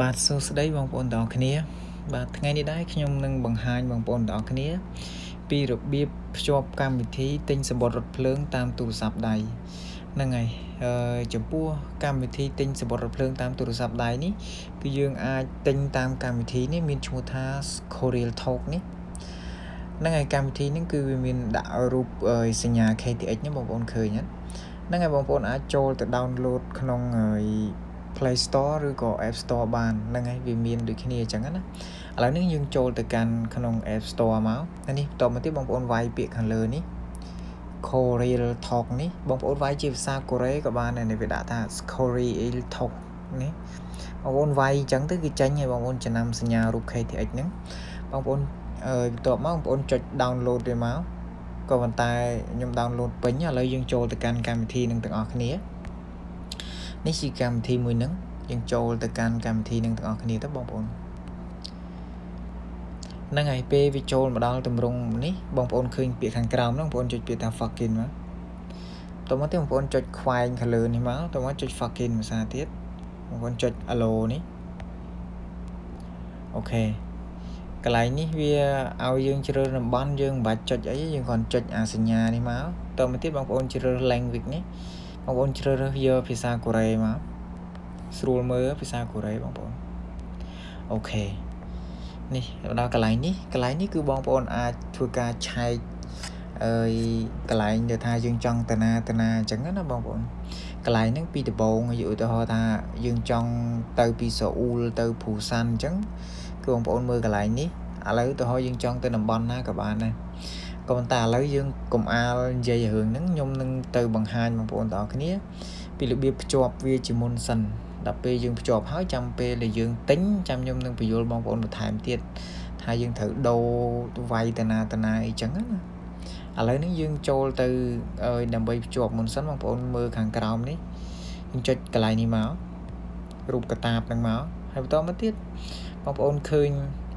បាទសួស្តីបងប្អូនទាំងអស់គ្នាបាទថ្ងៃនេះដែរខ្ញុំនឹងបង្ហាញបងប្អូនទាំងអស់គ្នាពីរបៀបភ្ជាប់កម្មវិធីទិញសំបុត្ររថភ្លើងតាមទូរស័ព្ទដៃហ្នឹងហើយចំពោះកម្មវិធីទិញសំបុត្ររថភ្លើងតាមទូរស័ព្ទដៃនេះគឺយើងអាចទិញតាមកម្មវិធីនេះមានឈ្មោះថា Corel Talk នេះហ្នឹងហើយកម្មវិធីនេះគឺវាមានដាក់រូបសញ្ញា KTX នេះបងប្អូនឃើញហ្នឹងហើយបងប្អូនអាចចូលទៅ download ក្នុង Play Store ឬក៏ App Store បានហ្នឹងហើយវាមានដូចគ្នាអញ្ចឹងណាឥឡូវនេះយើងចូលទៅកាន់ក្នុង App Store មកនេះបន្តមកទៀតបងប្អូនវាយពាក្យខាងលើនេះ Corel Talk នេះបងប្អូនវាយជាភាសាកូរ៉េក៏បានដែរវាដាក់ថា Corel Talk នេះបងប្អូនវាយអញ្ចឹងទៅគឺចេញហើយបងប្អូនចំណាំសញ្ញារូប KTX ហ្នឹងបងប្អូនបន្ទាប់មកបងប្អូនចុច download វាមកក៏ប៉ុន្តែខ្ញុំ download ពេញឥឡូវយើងចូលទៅកាន់កម្មវិធីនឹងទាំងអស់គ្នានេះជាកម្មវិធីមួយហ្នឹងយើងចូលទៅកាន់កម្មវិធីនឹងទាំងអស់គ្នាទៅបងប្អូនហ្នឹងហើយពេលវាចូលមកដល់ទម្រង់នេះបងប្អូនឃើញពាក្យខាងក្រោមហ្នឹងបងប្អូនចុចពាក្យថា fucking មកតោះមកទៀតបងប្អូនចុចខ្វែងខាងលើនេះមកតោះមកចុច fucking ភាសាទៀតបងប្អូនចុច allo នេះអូខេកន្លែងនេះវាឲ្យយើងជ្រើសតំបន់យើងមិនបាច់ចុចអីយើងគ្រាន់ចុចអាសញ្ញានេះមកតោះមកទៀតបងប្អូនជ្រើស language នេះបងប្អូនជ្រើសរើសយកភាសាកូរ៉េមកស្រួលមើលភាសាកូរ៉េបងប្អូនអូខេនេះដល់កន្លែងនេះគឺបងប្អូនអាចធ្វើការឆែកកន្លែងដែលថាយើងចង់តាណាអញ្ចឹងណាបងប្អូនកន្លែងហ្នឹងពីដំបូងឧទាហរណ៍ថាយើងចង់ទៅពីសូអ៊ូលទៅភូសាន់អញ្ចឹងគឺបងប្អូនមើលកន្លែងនេះឥឡូវឧទាហរណ៍យើងចង់ទៅតំបន់ណាក៏បានដែរក៏ប៉ុន្តែឥឡូវយើងកុំអាលនិយាយរឿងហ្នឹងខ្ញុំនឹងទៅបង្ហាញបងប្អូនទាំងអស់គ្នាពីរបៀបភ្ជាប់វាជាមុនសិនដល់ពេលយើងភ្ជាប់ហើយចាំពេលដែលយើងទិញចាំខ្ញុំនឹងបញ្យល់បងប្អូនបន្ថែមទៀតថាយើងត្រូវដូរវាយតាណាអីចឹងណាឥឡូវនេះយើងចូលទៅដើម្បីភ្ជាប់មុនសិនបងប្អូនមើលខាងក្រោមនេះយើងចុចកន្លែងនេះមករូបកតាបហ្នឹងមកហើយបន្តមកទៀតបងប្អូនឃើញ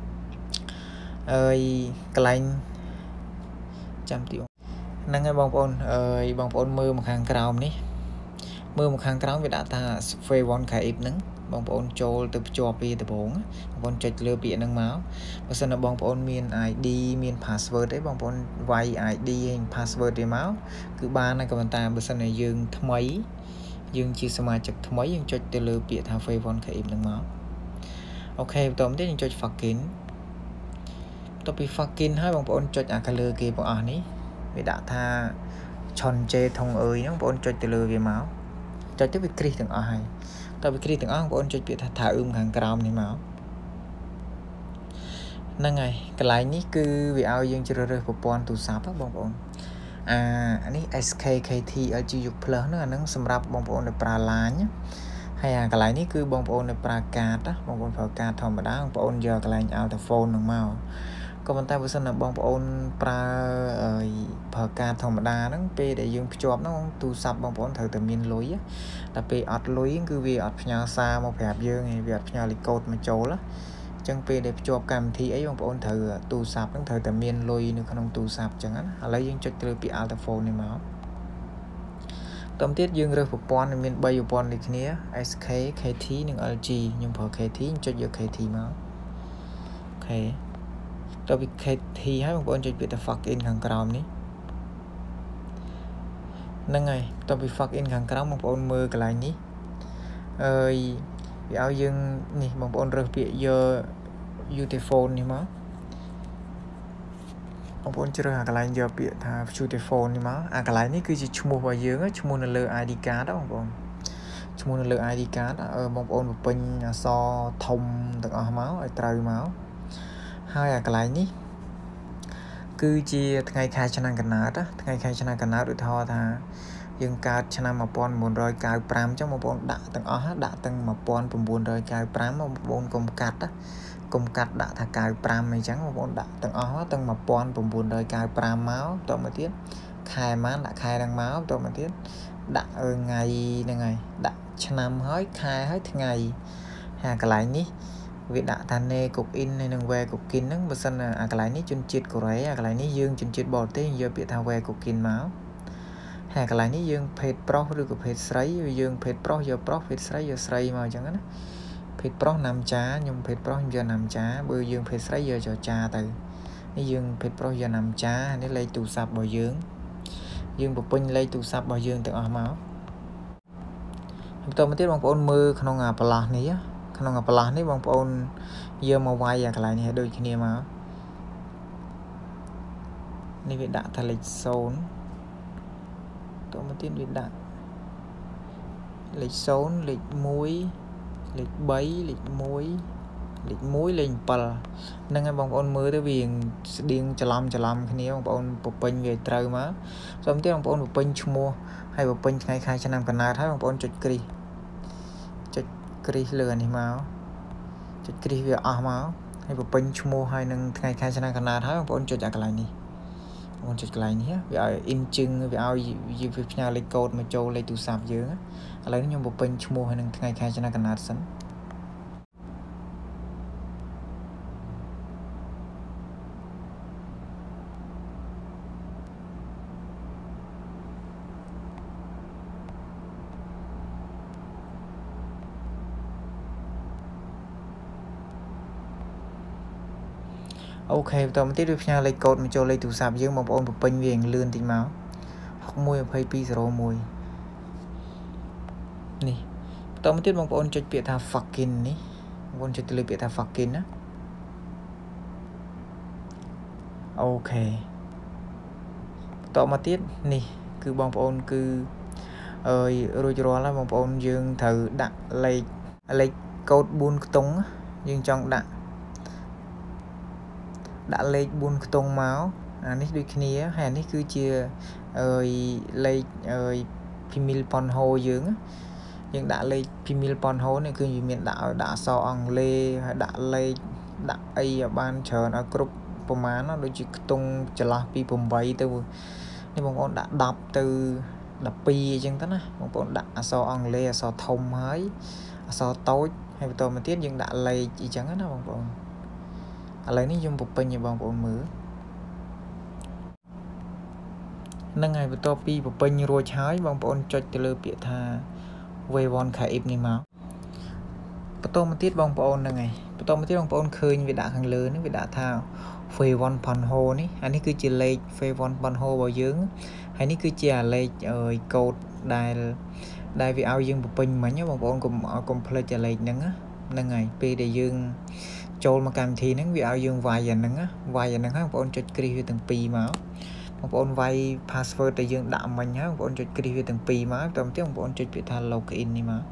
កន្លែងចាំទីហ្នឹងហើយបងប្អូនបងប្អូនមើលមកខាងក្រោមនេះមើលមកខាងក្រោមវាដាក់ថា F1 KF ហ្នឹងបងប្អូនចូលទៅភ្ជាប់វាដំបូងបងប្អូនចុចលើពាក្យហ្នឹងមកបើសិនណាបងប្អូនមាន ID មាន password ទេបងប្អូនវាយ ID ហើយ password ទេមកគឺបានហើយក៏ប៉ុន្តែបើសិនណាយើងថ្មីយើងជាសមាជិកថ្មីយើងចុចទៅលើពាក្យថា F1 KF ហ្នឹងមកអូខេបន្តមកទៀតយើងចុច fucking បន្ទាប់ពី fucking ហើយបងប្អូនចុចអាខាងលើគេបងអស់នេះវាដាក់ថាឆុនជេថងអើយហ្នឹងបងប្អូនចុចទៅលើវាមកចុចទៅវាគ្រីសទាំងអស់ហើយតើវាគ្រីសទាំងអស់បងប្អូនចុចពាក្យថាថើអ៊ឹមខាងក្រោមនេះមកហ្នឹងហើយកន្លែងនេះគឺវាឲ្យយើងជ្រើសរើសប្រព័ន្ធទូរស័ព្ទបងប្អូនអានេះ SKKT LG Yuk Plus ហ្នឹងអាហ្នឹងសម្រាប់បងប្អូនដែលប្រើ LAN ហើយអាកន្លែងនេះគឺបងប្អូនដែលប្រើកាតបងប្អូនប្រើកាតធម្មតាបងប្អូនយកកន្លែង Alta phone ហ្នឹងមកក៏ប៉ុន្តែបើសិនណាបងប្អូនប្រើកាតធម្មតាហ្នឹងពេលដែលយើងភ្ជាប់ហ្នឹងទូរស័ព្ទបងប្អូនត្រូវតែមានលុយតែពេលអត់លុយគឺវាអត់ផ្ញើសារមកប្រាប់យើងឯងវាអត់ផ្ញើលេខកូដមកចូលអញ្ចឹងពេលដែលភ្ជាប់កម្មវិធីអីបងប្អូនត្រូវទូរស័ព្ទហ្នឹងត្រូវតែមានលុយនៅក្នុងទូរស័ព្ទអញ្ចឹងណាឥឡូវយើងចុចទៅលើពាក្យ Alta phone នេះមកតទៅទៀតយើងរើសប្រព័ន្ធមាន3ប្រព័ន្ធដូចគ្នា SK KT និង LG ខ្ញុំប្រើ KT ចុចយក KT មកអូខេតទៅពី KT ហើយបងប្អូនចុចពាក្យថា fuck in ខាងក្រោមនេះហ្នឹងហើយតទៅពី fuck in ខាងក្រោមបងប្អូនមើលកន្លែងនេះវាឲ្យយើងនេះបងប្អូនរើសពាក្យយក Utephone នេះមកបងប្អូនជ្រើសអាកន្លែងយកពាក្យថា Utephone នេះមកអាកន្លែងនេះគឺជាឈ្មោះរបស់យើងឈ្មោះនៅលើ ID card បងប្អូនឈ្មោះនៅលើ ID card បងប្អូនបំពេញអក្សរធំទាំងអស់មកឲ្យត្រូវមកហើយអាកន្លែងនេះគឺជាថ្ងៃខែឆ្នាំកំណើតថ្ងៃខែឆ្នាំកំណើតឧទាហរណ៍ថាយើងកើតឆ្នាំ1995អញ្ចឹងបងប្អូនដាក់ទាំងអស់ដាក់ទាំង1995បងប្អូនកុំកាត់ដាក់ថា95អីចឹងបងប្អូនដាក់ទាំងអស់ទាំង1995មកតមកទៀតខែម៉ានដាក់ខែហ្នឹងមកតមកទៀតដាក់ថ្ងៃហ្នឹងហើយដាក់ឆ្នាំហើយខែហើយថ្ងៃហើយកន្លែងនេះវាដាក់ថា ne cook in ហើយនឹង we cook in ហ្នឹងបើសិនអាកន្លែងនេះជនជាតិកូរ៉េអាកន្លែងនេះយើងជនជាតិបរទេសយកពាក្យថា we cook in មកហើយកន្លែងនេះយើងភេទប្រុសឬក៏ភេទស្រីយើងភេទប្រុសយកប្រុសភេទស្រីយកស្រីមកអញ្ចឹងណាเพจប្រុសណាំចាខ្ញុំเพจប្រុសខ្ញុំយកណាំចាបើយើងเพจស្រីយកចចាទៅនេះយើងเพจប្រុសយកណាំចានេះលេខទូរស័ព្ទរបស់យើងបំពេញលេខទូរស័ព្ទរបស់យើងទាំងអស់មកបន្តមកទៀតបងប្អូនមើលក្នុងអាប្លាស់នេះក្នុងអាប្លាស់នេះបងប្អូនយកមកវាយអាកន្លែងនេះឲ្យដូចគ្នាមកនេះវាដាក់ថាលេខ0តមកទៀតវាដាក់លេខ0លេខ1លេខ3លេខ1លេខ1លេខ7ហ្នឹងហើយបងប្អូនមើលទៅវាស្តៀងច្រឡំគ្នាបងប្អូនពពេញវាត្រូវមកសូមទៀតបងប្អូនពពេញឈ្មោះហើយពពេញថ្ងៃខែឆ្នាំកណាតហើយបងប្អូនចុចគ្រីសលើអានេះមកចុចគ្រីសវាអស់មកហើយពពេញឈ្មោះហើយនឹងថ្ងៃខែឆ្នាំកណាតហើយបងប្អូនចុចអាកន្លែងនេះបងប្អូនចុចកន្លែងនេះវាឲ្យអ៊ីនជឹងវាឲ្យយើងផ្ញើលេខកូដមកចូលលេខទូរស័ព្ទយើងឥឡូវនេះខ្ញុំពពេញឈ្មោះហើយនឹងថ្ងៃខែឆ្នាំកណាតសិនអូខេបន្តមកទៀតវាផ្ញើលេខកូដមកចូលលេខទូរស័ព្ទយើងបងប្អូនពពេញវាលឿនតិចមក612201នេះបន្តមកទៀតបងប្អូនចុចពាក្យថា fucking នេះបងប្អូនចុចទៅលើពាក្យថា fucking ណាអូខេបន្តមកទៀតនេះគឺបងប្អូនគឺរួចរាល់ហើយបងប្អូនយើងត្រូវដាក់លេខកូដ4ខ្ទង់យើងចង់ដាក់លេខ4ខ្ទង់មកអានេះដូចគ្នាហើយអានេះគឺជាលេខPimil Ponho យើងដាក់លេខPimil Ponho នេះគឺវាមានដាក់អក្សរអង់គ្លេសហើយដាក់លេខដាក់អីឲ្យបានច្រើនឲ្យគ្រប់ប្រមាណដូចជាខ្ទង់ចន្លោះពី8ទៅនេះបងប្អូនដាក់10ទៅ12អញ្ចឹងទៅណាបងប្អូនដាក់អក្សរអង់គ្លេសអក្សរធំហើយអក្សរតូចហើយបន្តមកទៀតយើងដាក់លេខអញ្ចឹងណាបងប្អូនឥឡូវនេះខ្ញុំពពេញឲ្យបងប្អូនមើលហ្នឹងហើយបន្ទាប់ពីពពេញរួចហើយបងប្អូនចុចទៅលើពាក្យថា V1 Khaib នេះមកបន្តមកទៀតបងប្អូនហ្នឹងហើយបន្តមកទៀតបងប្អូនឃើញវាដាក់ខាងលើនេះវាដាក់ថា V1 Ponho នេះអានេះគឺជាលេខ V1 Ponho របស់យើងហើយនេះគឺជាអាលេខកូដដែលវាឲ្យយើងពពេញមិញបងប្អូនកុំភ្លេចអាលេខហ្នឹងហើយពេលដែលយើងចូលមកកម្មវិធីហ្នឹងវាឲ្យយើងវាយអាហ្នឹងហើយបងប្អូនចុចគ្រីសវាទាំងពីរមកបងប្អូនវាយ password ដែលយើងដាក់មិញហើយបងប្អូនចុចគ្រីសវាទាំងពីរមកតោះទៀតបងប្អូនចុចពាក្យថា login នេះមក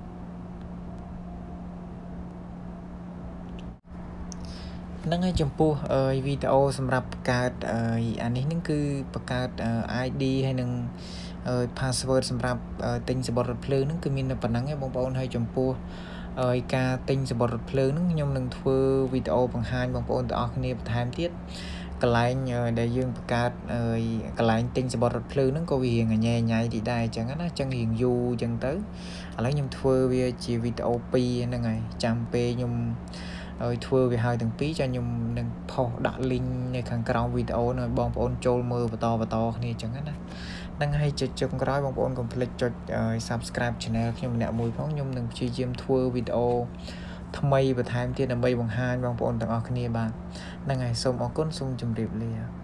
ហ្នឹងហើយចំពោះវីដេអូសម្រាប់បង្កើតអានេះហ្នឹងគឺបង្កើត ID ហើយនឹងpassword សម្រាប់ទិញសំបុត្ររថភ្លើងហ្នឹងគឺមានតែប៉ុណ្្នឹងឯងបងប្អូនហើយចំពោះការទិញសំបុត្ររថភ្លើងហ្នឹងខ្ញុំនឹងធ្វើវីដេអូបង្ហាញបងប្អូនទាំងអស់គ្នាបន្ថែមទៀតកន្លែងដែលយើងបង្កើតកន្លែងទិញសំបុត្ររថភ្លើងហ្នឹងក៏វារៀងញ៉ៃតិចដែរអញ្ចឹងណាអញ្ចឹងរៀងយូរអញ្ចឹងទៅឥឡូវខ្ញុំធ្វើវាជាវីដេអូ2ហ្នឹងហើយចាំពេលខ្ញុំធ្វើវាហើយទាំងពីរចាខ្ញុំនឹងផុសដាក់ link នៅខាងក្រោមវីដេអូនឹងឲ្យបងប្អូនចូលមើលបន្តគ្នាអញ្ចឹងណាហ្នឹងហើយចុចក្រោយបងប្អូនកុំភ្លេចចុច subscribe channel ខ្ញុំម្នាក់មួយផងខ្ញុំនឹងព្យាយាមធ្វើវីដេអូថ្មីបន្ថែមទៀតដើម្បីបង្ហាញបងប្អូនទាំងអស់គ្នាបាទហ្នឹងហើយសូមអរគុណសូមជម្រាបលា